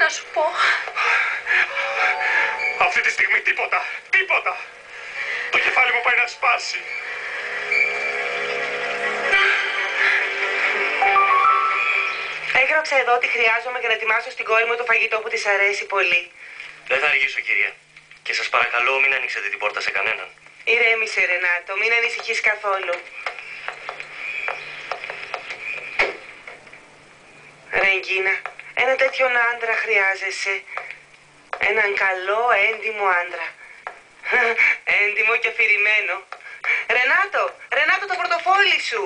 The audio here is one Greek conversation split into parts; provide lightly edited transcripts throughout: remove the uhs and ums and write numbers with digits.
να σου πω. Αυτή τη στιγμή τίποτα. Τίποτα. Το κεφάλι μου πάει να σπάσει. Έγραψα εδώ ότι χρειάζομαι για να ετοιμάσω στην κόρη μου το φαγητό που της αρέσει πολύ. Δεν θα αργήσω, κυρία. Και σας παρακαλώ μην ανοίξετε την πόρτα σε κανέναν. Ηρέμησε, Ρενάτο, μην ανησυχείς καθόλου. Ρεγκίνα, ένα τέτοιον άντρα χρειάζεσαι. Έναν καλό, έντιμο άντρα. Έντιμο και αφηρημένο. Ρενάτο, Ρενάτο, το πορτοφόλι σου.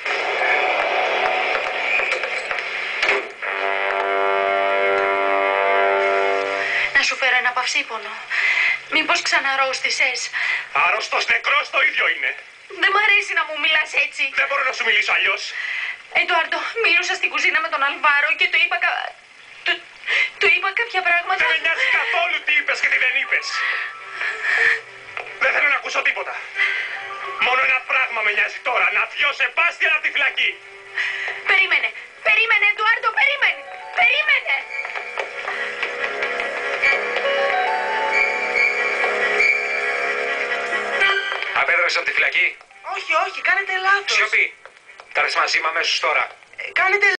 Να σου φέρω ένα παυσίπονο. Μήπως ξαναρρώστησες? Άρρωστος νεκρός το ίδιο είναι. Δεν μ' αρέσει να μου μιλάς έτσι. Δεν μπορώ να σου μιλήσω αλλιώς. Εντουάρντο, μίλουσα στην κουζίνα με τον Αλβάρο και του είπα κάποια πράγματα. Δεν με νοιάζει καθόλου τι είπες και τι δεν είπες. Δεν θέλω να ακούσω τίποτα. Μόνο ένα πράγμα με νοιάζει τώρα. Να βγω Σεμπάστιαν από τη φυλακή. Περίμενε, περίμενε, Εντουάρντο, περίμενε. Περίμενε. Απέδρασε από τη φυλακή. Όχι, όχι, κάνετε λάθος. Σιωπή. Θα έρθεις μαζί μου αμέσως τώρα. Κάνετε